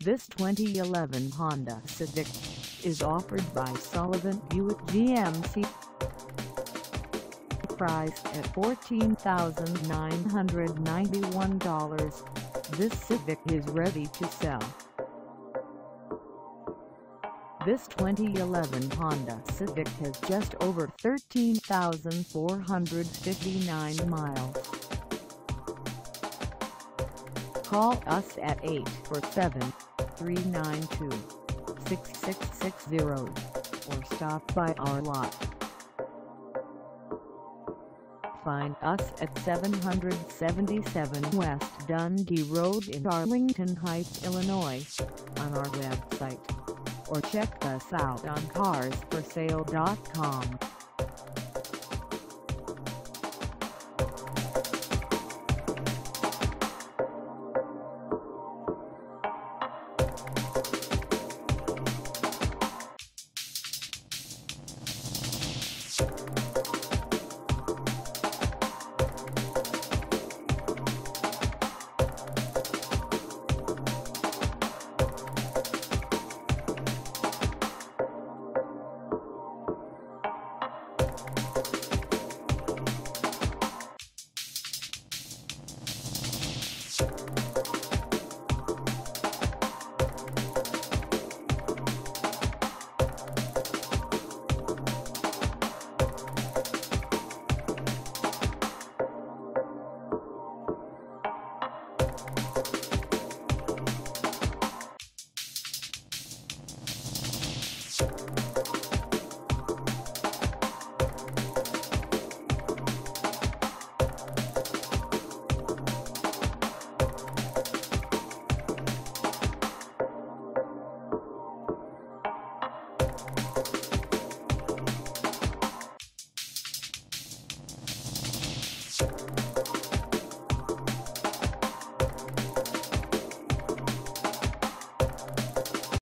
This 2011 Honda Civic is offered by Sullivan Buick GMC. Priced at $14,991, this Civic is ready to sell. This 2011 Honda Civic has just over 13,459 miles. Call us at 847-392-6660 or stop by our lot. Find us at 777 West Dundee Road in Arlington Heights, Illinois, on our website, or check us out on carsforsale.com.